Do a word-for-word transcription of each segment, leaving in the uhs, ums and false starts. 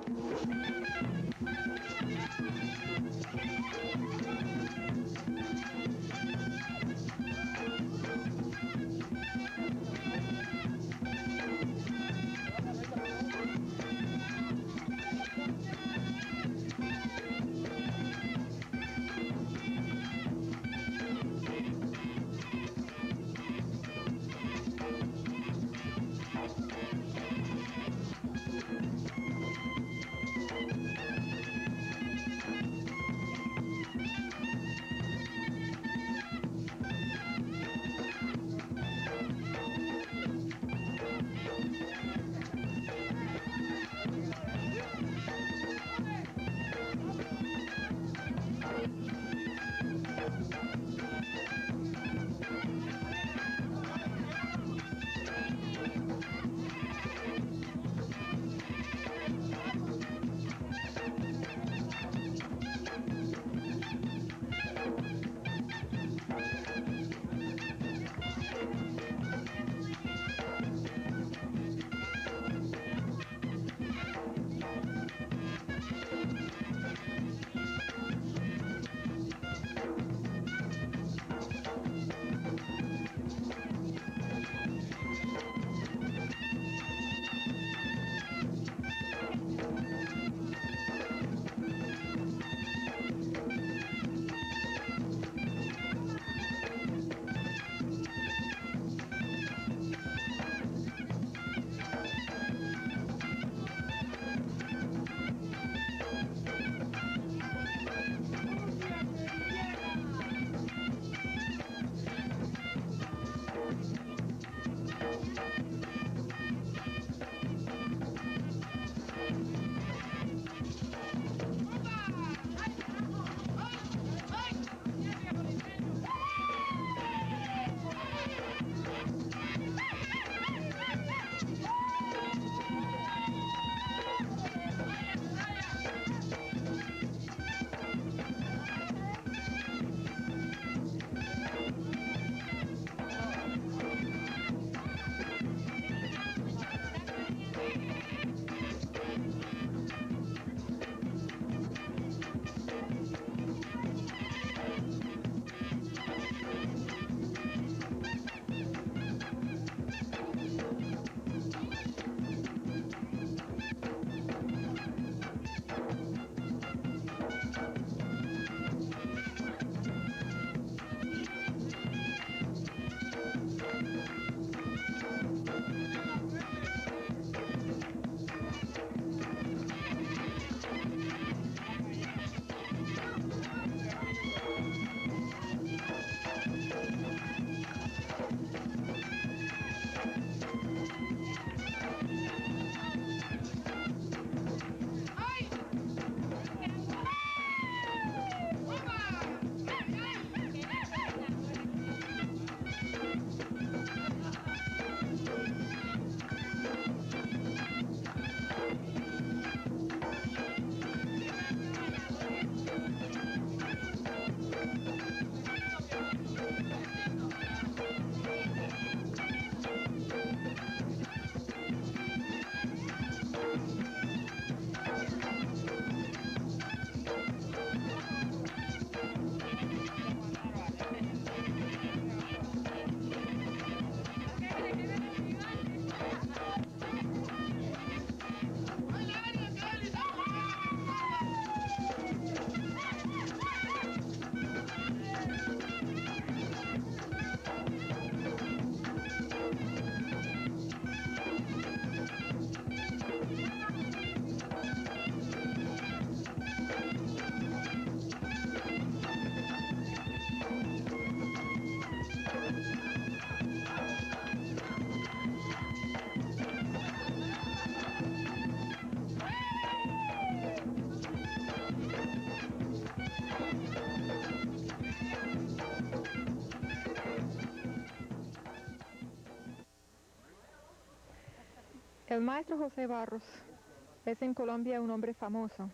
El maestro José Barros es en Colombia un hombre famoso,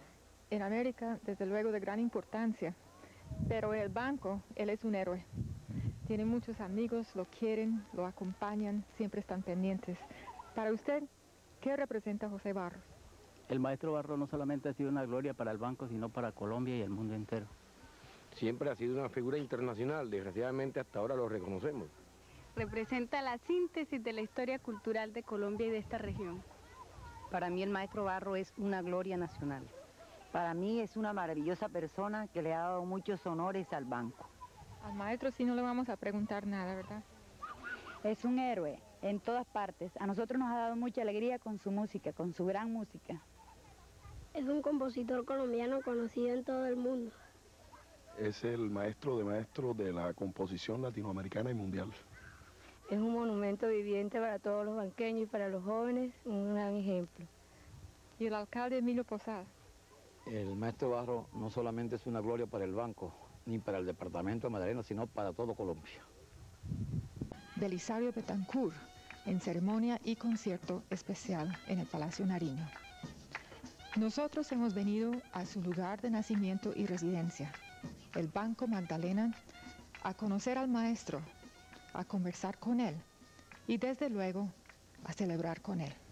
en América desde luego de gran importancia, pero en el banco él es un héroe. Tiene muchos amigos, lo quieren, lo acompañan, siempre están pendientes. Para usted, ¿qué representa José Barros? El maestro Barro no solamente ha sido una gloria para el banco, sino para Colombia y el mundo entero. Siempre ha sido una figura internacional, desgraciadamente hasta ahora lo reconocemos. Representa la síntesis de la historia cultural de Colombia y de esta región. Para mí el maestro Barro es una gloria nacional. Para mí es una maravillosa persona que le ha dado muchos honores al banco. Al maestro sí no le vamos a preguntar nada, ¿verdad? Es un héroe en todas partes. A nosotros nos ha dado mucha alegría con su música, con su gran música. Es un compositor colombiano conocido en todo el mundo. Es el maestro de maestros de la composición latinoamericana y mundial. Es un monumento viviente para todos los banqueños y para los jóvenes, un gran ejemplo. ¿Y el alcalde Emilio Posada? El maestro Barro no solamente es una gloria para el banco, ni para el departamento de Magdalena, sino para todo Colombia. Belisario Betancourt, en ceremonia y concierto especial en el Palacio Nariño. Nosotros hemos venido a su lugar de nacimiento y residencia, el Banco Magdalena, a conocer al maestro, a conversar con él y desde luego a celebrar con él.